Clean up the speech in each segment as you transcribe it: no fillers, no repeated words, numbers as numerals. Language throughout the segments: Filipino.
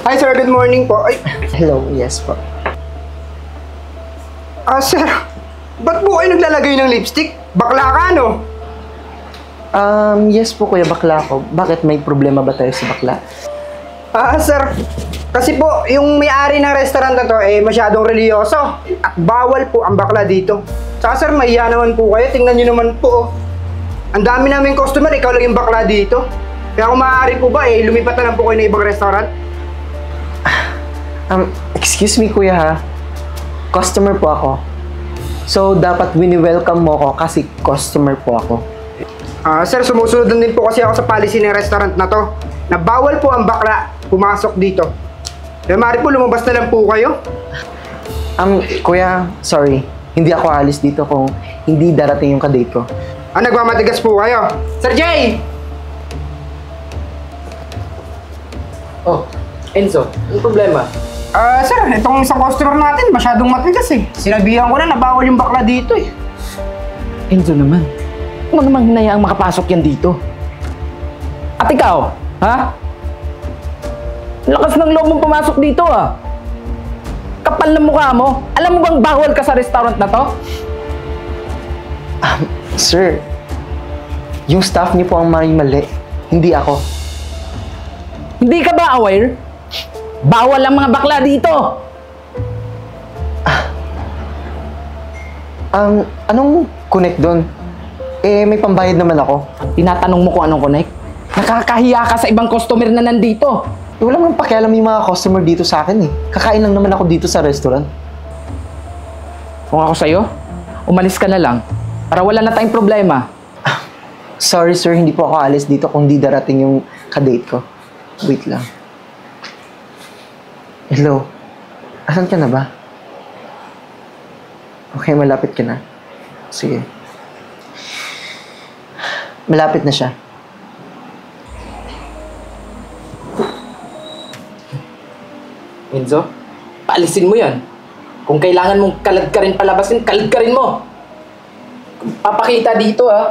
Hi sir, good morning po. Ay, Hello, yes po. sir, ba't po kayo naglalagay ng lipstick? Bakla ka, no? Yes po kuya, bakla ko. Bakit may problema ba tayo sa bakla? Sir, kasi po, yung may-ari ng restaurant na to, masyadong reliyoso. At bawal po ang bakla dito. Saka sir, mahiya naman po kayo. Tingnan nyo naman po, oh. Ang dami namin customer, ikaw lang yung bakla dito. Kaya kung maaari po ba, lumipat na lang po kayo ng ibang restaurant? Excuse me kuya ha. Customer po ako. So, dapat wini-welcome mo ko kasi customer po ako. Sir, sumusunod din po kasi ako sa policy ng restaurant na to. Na bawal po ang bakla pumasok dito. Kaya maaari po, lumabas na lang po kayo. Kuya, sorry. Hindi ako alis dito kung hindi darating yung kadate ko. Nagmamatigas po kayo. Sir Jay! Oh, Enzo, ano problema? Sir, itong isang customer natin masyadong matigas eh. Sinabihan ko na bawal yung bakla dito eh. Enzo naman. Ano namang hinayaang makapasok yan dito? At ikaw, ha? Lakas ng loob mong pumasok dito ah. Kapal ng mukha mo. Alam mo bang bawal ka sa restaurant na to? Sir, yung staff niyo po ang mali. Hindi ako. Hindi ka ba aware? Bawal ang mga bakla dito. Anong connect doon? May pambayad naman ako. Tinatanong mo kung anong connect? Nakakahiya ka sa ibang customer na nandito. Wala mang pakialam yung mga customer dito sa akin eh. Kakain lang naman ako dito sa restaurant. Kung ako sa'yo, umalis ka na lang para wala na tayong problema. Sorry sir, hindi po ako alis dito kung di darating yung kadate ko. Wait lang. Hello? Asan ka na ba? Okay, malapit ka na. Sige. Malapit na siya. Enzo, paalisin mo yan. Kung kailangan mong kalad ka rin palabasin, kalad ka rin mo. Papakita dito ah.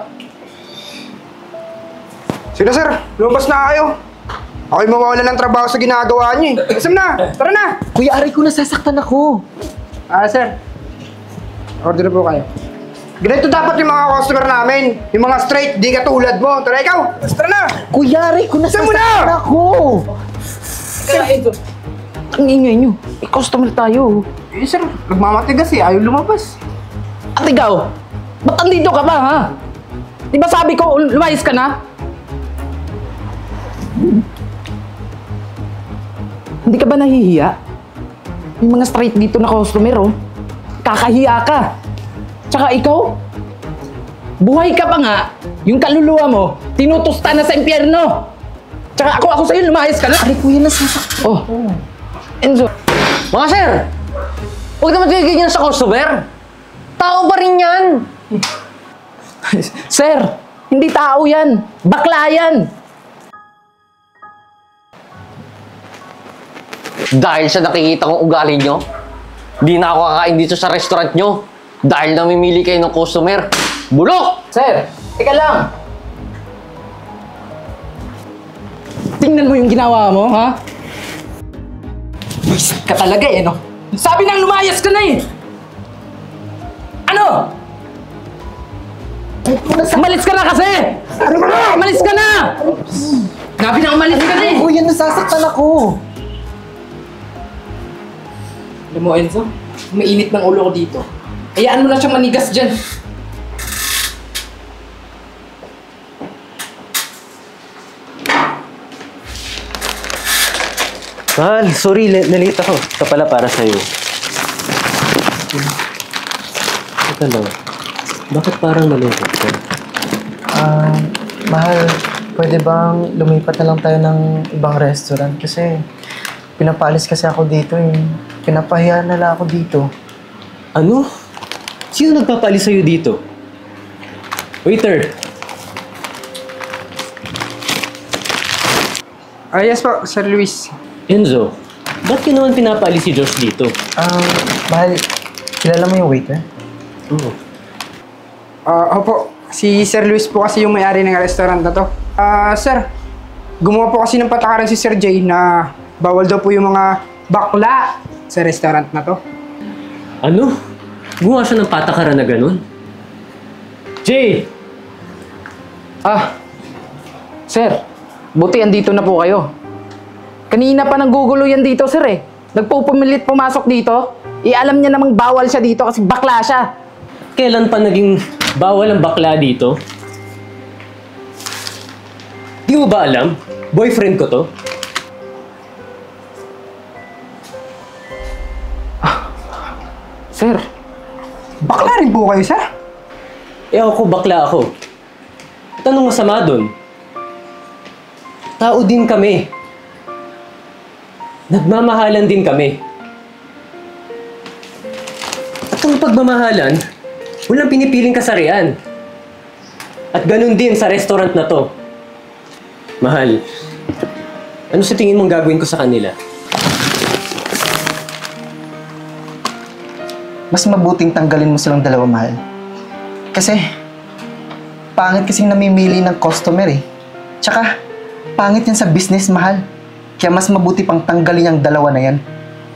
Sige sir, lumabas na kayo. Ako'y mawawalan ng trabaho sa ginagawa niyo eh. Isam na, tara na! Kuya, aray ko, nasasaktan ako. Sir. Order na po kayo. Ganito dapat yung mga customer namin. Yung mga straight, di katulad mo. Tara ikaw, tara na! Kuya, aray ko, nasasaktan ako. Kaya Enzo, ang ingay nyo. May customer tayo. Sir, nagmamatigas eh. Ayaw lumabas. At ikaw, ba't andito ka ba ha? Di ba sabi ko, lumayas ka na? Hindi ka ba nahihiya? May mga straight dito na customer, oh. Kakahiya ka. Tsaka ikaw, buhay ka pa nga, yung kaluluwa mo, tinutusta na sa impyerno. Tsaka ako sa'yo, lumayas ka na. Aray kuya, nasasaktan. Oh, Enzo. Mga sir! Huwag naman kayo ganyan sa customer! Tao pa rin yan! Sir, hindi tao yan. Bakla yan. Dahil sa nakikita kong ugali nyo, di na ako kakain dito sa restaurant nyo. Dahil namimili kayo ng customer. Bulok! Sir, teka lang. Tingnan mo yung ginawa mo, ha? Wisit ka talaga eh, no? Sabi nang lumayas ka na eh! Ano? Umalis ka na kasi! Umalis ka na! Sabi na umalis ka na eh! Kuya, nasasaktan ako. Alam mo, Enzo, mainit ng ulo ko dito. Hayaan mo lang siyang manigas dyan. Mahal, sorry, nalate ako. Ito pala para sa'yo. Ito lang. Bakit parang nalungkot ka? Mahal, pwede bang lumipat na lang tayo ng ibang restaurant? Kasi pinapalis kasi ako dito eh. Pinapahiya na lang ako dito. Ano? Sino nagpapalis sa'yo dito? Waiter! Yes po, Sir Luis. Enzo, ba't ka naman pinapaalis si Josh dito? Mahal, kilala mo yung waiter? Oo. Opo, si Sir Luis po kasi yung may-ari ng restaurant na to. Sir, gumawa po kasi ng patakaran si Sir Jay na bawal daw po yung mga bakla sa restaurant na to. Ano? Gumawa siya ng patakaran na ganun? Jay! Sir, buti andito na po kayo. Kanina pa nanggugulo yan dito, sir eh. Nagpupumilit pumasok dito. Alam niya namang bawal siya dito kasi bakla siya. Kailan pa naging bawal ang bakla dito? Di mo ba alam? Boyfriend ko to. Sir, Bakla rin po kayo, sir? Eh ako, bakla ako. At anong masama dun? Tao din kami. Nagmamahalan din kami. At ang pagmamahalan, walang pinipiling kasarian. At ganun din sa restaurant na to. Mahal, ano sa tingin mong gagawin ko sa kanila? Mas mabuting tanggalin mo silang dalawa, mahal. Kasi, pangit kasing namimili ng customer eh. Tsaka, pangit yan sa business, mahal. Kaya mas mabuti pang tanggalin yung dalawa na yan.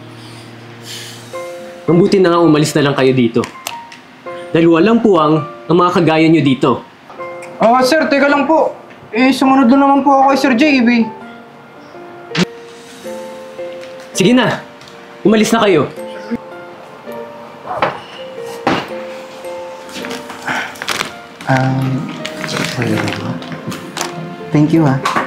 Mabuti na nga umalis na lang kayo dito. Dahil walang puwang ang mga kagaya nyo dito. Sir, teka lang po. Sumunod na naman po ako kay Sir JB. Sige na, umalis na kayo. Thank you, ha.